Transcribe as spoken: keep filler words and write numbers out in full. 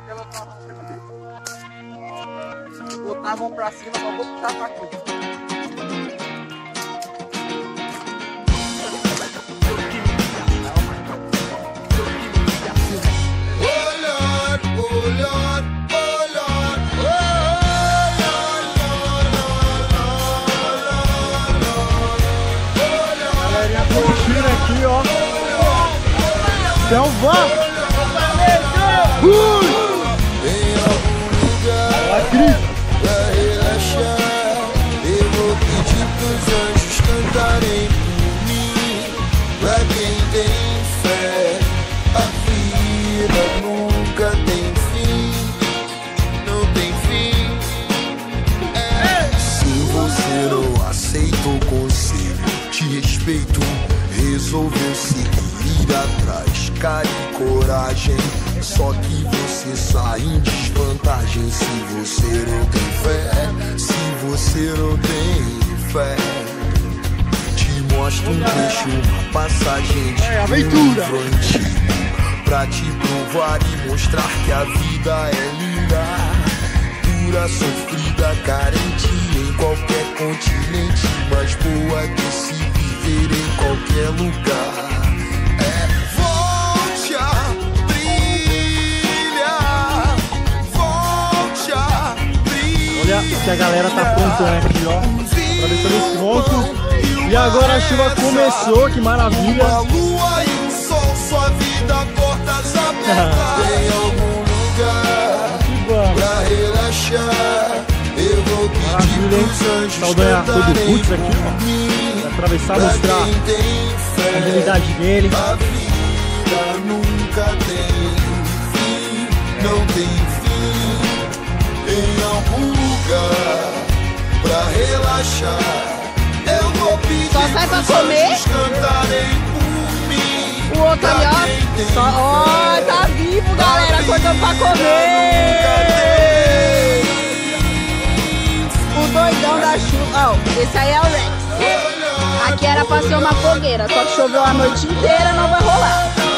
Botar a mão pra cima, só vou puxar pra aqui. Galerinha curtindo aqui, ó. Selva! Ui! Vai, Cris! Pra relaxar, eu vou pedir pros anjos cantarem por mim. Pra quem tem fé, a vida nunca tem fim. Não tem fim. É. Se você não aceita o conselho, te respeito. Resolveu seguir atrás, cara e coragem. Só que você sai em desvantagem se você não tem fé. Se você não tem fé, te mostro um trecho, uma passagem de é, aventura. um livro antigo, pra te provar e mostrar que a vida é linda, dura, sofrida, carente em qualquer continente, mas boa de se viver em qualquer lugar. É, volte a brilhar, volte a brilhar. Olha o que a galera tá apontando aqui, ó. Atravessando o ponto. E agora a chuva começou, que maravilha. A lua e o sol, sua vida, portas abertas. Tem algum lugar pra relaxar. Eu vou pedir pros anjos Saldanha todo putz aqui, ó. Vai atravessar, mostrar a habilidade dele. A vida nunca tem fim, não tem fim. Em algum lugar pra relaxar, eu vou pedir só sai pra pros comer? anjos cantarem por mim. O outro ali, ó. Só, ó, tá vivo, galera. Acordou pra comer. O doidão da chuva. Ó, esse aí é o Rex. Aqui era pra ser uma fogueira, só que choveu a noite inteira, não vai rolar.